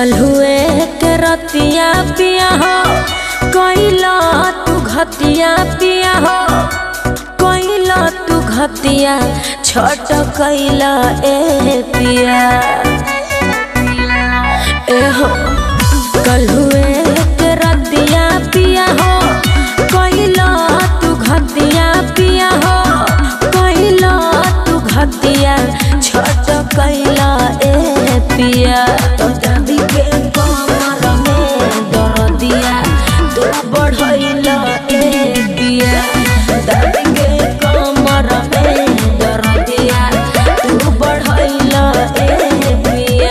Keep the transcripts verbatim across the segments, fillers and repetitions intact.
कल हुए के रतिया पिया हो कोइला तू घतिया पिया हो कोइला तू घतिया छोट कैला ए पिया ए हो कल हुए के रतिया पिया हो कोइला तू घतिया पिया हो कोइला तू घतिया छोट कैला ए पिया तो दादी के कमर में दर्दिया तू बढ़ैला ए पिया दादी के कमर में दर्दिया तू बढ़ैला ए पिया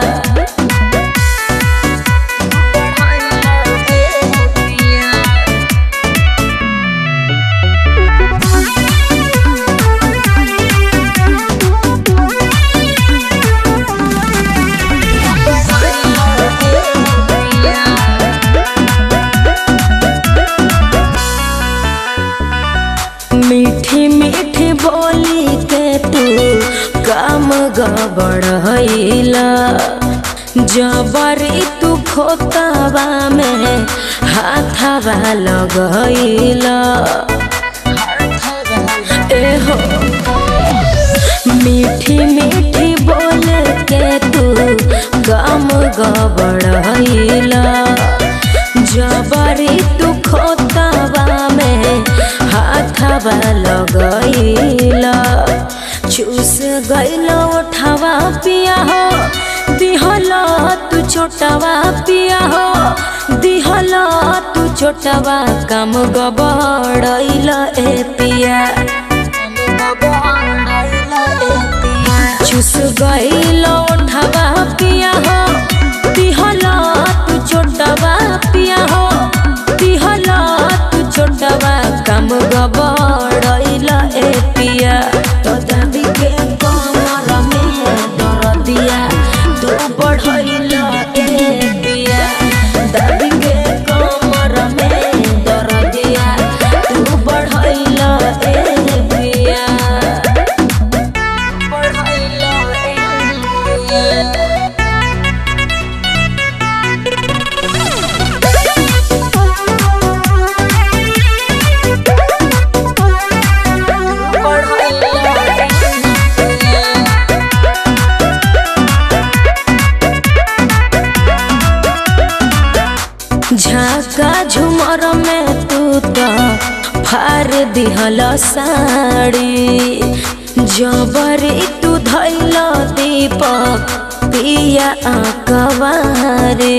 मीठी मीठी बोली के तू काम गबड़ैला जबरी तू खोतवा में हाथवा लगैला ए हो मीठी मीठी बोल के तू काम गबड़ैला जबरी तू खोतवा में हाथवा लगैला चूस गैला उठावा पिया हो दिहला तू छोटवा पिया हो दिहला तू छोटवा काम गबड़ैला ए पिया चूस गैला उठावा पिया हो दिहला तू छोटवा पिया हो दिहला तू छोटवा काम गबड़ैला ए पिया तो दादी के कमर में दर्दिया तू बढ़ैला ए पिया दादी के कमर में दर्दिया तू बढ़ैला ए पिया बढ़ैला ए पिया झाका झुमर में तू तो फार दिहला साड़ी जबरी तू धैला दीपक पिया आकवारे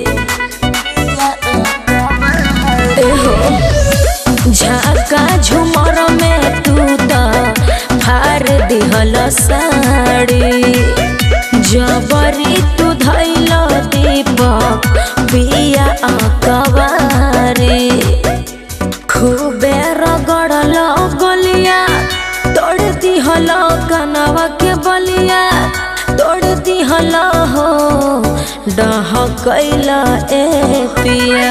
झाका झुमर में तू तो फार दिहला साड़ी जबरी तू धैला दीपक पिया आकवारे खूबे रगड़ल गलिया तोड़ दिहल कनवा के बलिया तोड़ दिहल हो डहकैला ए पिया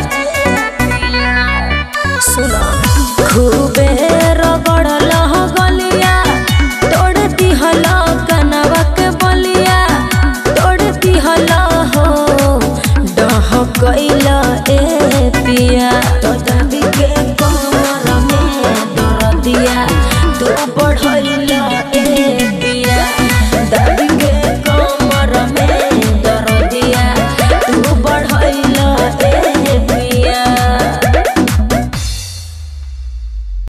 सुना खूबे रगड़ल गलिया तोड़ दिहल कनवा के बलिया तोड़ दिहल हो कैला ए पिया तो दादी के कमर में दर्दिया तू बढ़ैला